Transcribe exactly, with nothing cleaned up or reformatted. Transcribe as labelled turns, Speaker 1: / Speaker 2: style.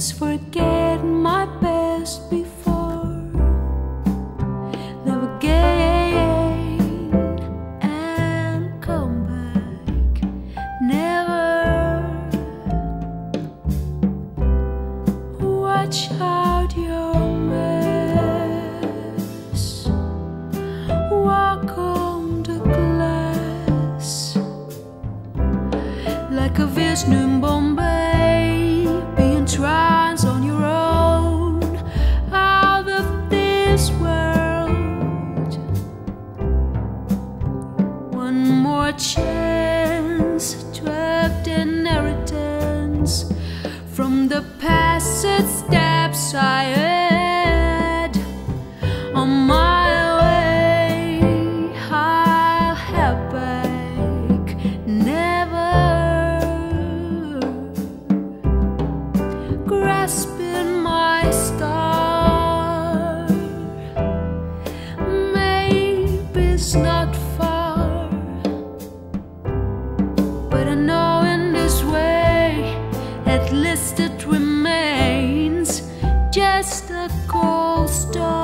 Speaker 1: just forget my best before. Never gain and come back. Never. Watch out your mess. Walk on the glass like a Vishnu in Bombay, being trans on your own, out of this world. One more chance, trapped inheritance from the past steps I had on my way. I'll have back, never. Grasping my star, maybe it's not far, but I know in this way at least it remains just a cold star.